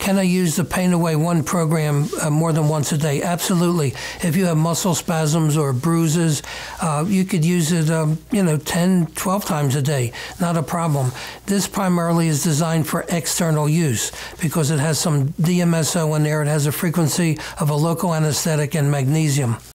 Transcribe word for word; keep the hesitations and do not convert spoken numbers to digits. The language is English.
can I use the Pain Away One program uh, more than once a day? Absolutely. If you have muscle spasms or bruises, uh, you could use it, um, you know, ten, twelve times a day. Not a problem. This primarily is designed for external use because it has some D M S O in there. It has a frequency of a local anesthetic and magnesium.